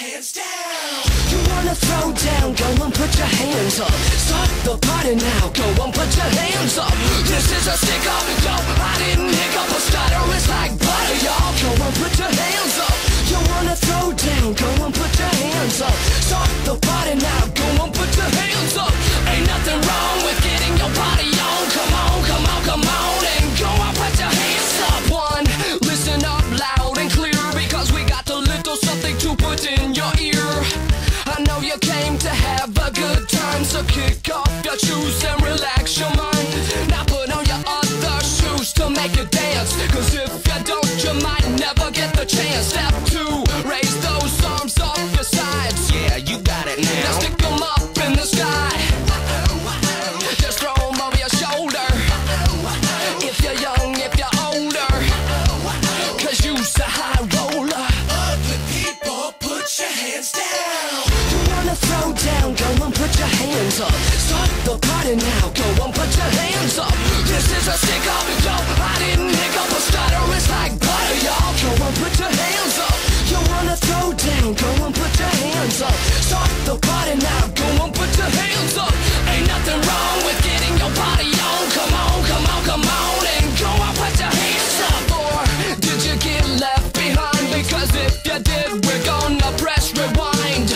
hands down. You wanna throw down, go and put your hands up. Start the party now, go and put your hands up. This is a stick up, yo, I didn't hiccup or stutter, it's like butter, y'all. Go and put your hands up. You wanna throw down, go and put your hands up. Start the party now, go and put your hands up. Ain't nothing wrong with getting your party on. Come on, come on, come on, and go and put your hands up. One, listen up loud and clear, because we got a little something to put in your ear. I know you came to have a good time, so kick off your shoes and relax your mind. Now put on your other shoes to make it dance, cause if you don't, you might never get the chance. Step two, raise those arms off your sides. Yeah, you got it now. Now stick them up in the sky. Just throw them over your shoulder. If you're young, if you're older, cause you's a high roller. Ugly people, put your hands down. You wanna throw down, go and put your hands up. Start the party now, go and put your hands up. This is a stick up, yo, I didn't hiccup or stutter, it's like butter, y'all. Go and put your hands up. You wanna throw down, go and put your hands up. Start the party now, go and put your hands up. Ain't nothing wrong with getting your party on. Come on, come on, come on, and go and put your hands up. Or did you get left behind? Because if you did, we're gonna press rewind.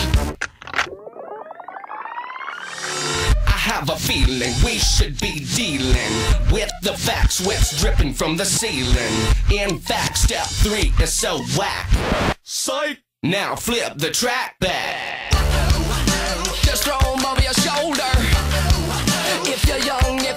I have a feeling we should be dealing with the facts, what's dripping from the ceiling. In fact, step 3 is so whack. Psych! Now flip the track back. Just throw 'em over your shoulder. If you're young,